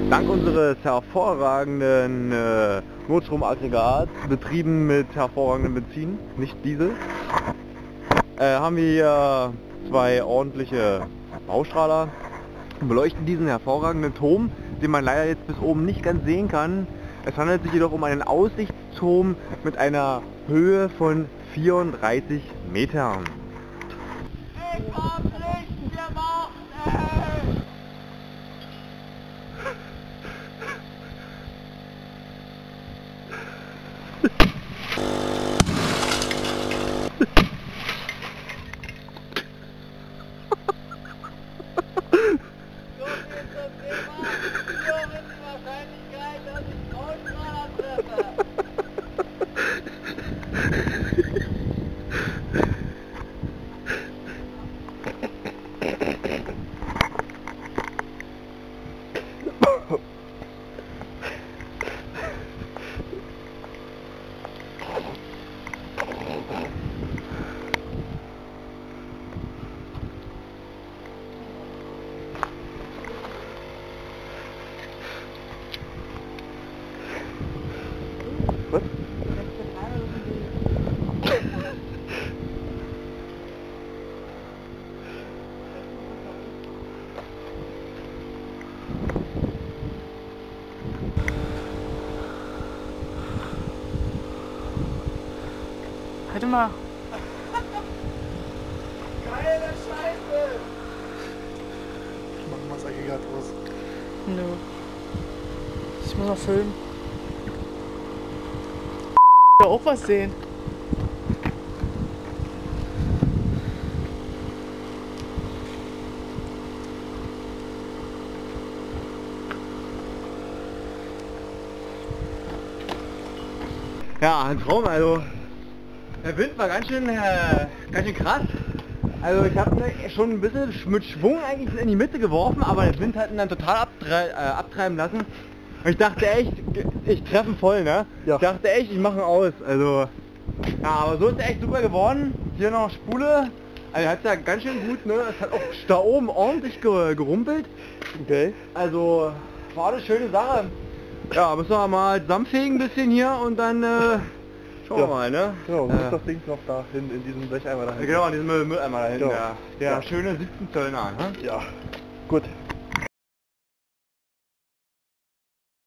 Dank unseres hervorragenden Notstromaggregats, betrieben mit hervorragendem Benzin, nicht Diesel, haben wir hier zwei ordentliche Baustrahler und beleuchten diesen hervorragenden Turm, den man leider jetzt bis oben nicht ganz sehen kann. Es handelt sich jedoch um einen Aussichtsturm mit einer Höhe von 34 Metern. Ich hab nichts gemacht, ey! So viel zum Thema 4 die Wahrscheinlichkeit, dass ich Ausstrahler treffe. Was? Halt mal. Geile Scheiße! Ich mach mal das Aggregat aus. Nö. Ich muss noch filmen. Ja, auch was sehen. Ja, ein Traum, also der Wind war ganz schön krass. Also ich habe schon ein bisschen mit Schwung eigentlich in die Mitte geworfen, aber der Wind hat ihn dann total abtreiben lassen. Und ich dachte echt, ich treffe ihn voll, ne? Ja. Ich dachte echt, ich mache ihn aus. Also ja, aber so ist er echt super geworden. Hier noch Spule. Also hat ja ganz schön gut, ne? Es hat auch da oben ordentlich gerumpelt. Okay. Also war eine schöne Sache. Ja, müssen wir mal zusammenfegen ein bisschen hier und dann schauen wir mal, ne? Genau, muss das Ding noch da hin, in diesem Blecheimer da hin. Genau, an diesem Mülleimer da hinten, Genau. der Ja. schöne 17 Zöllner, ne? Ja. Gut.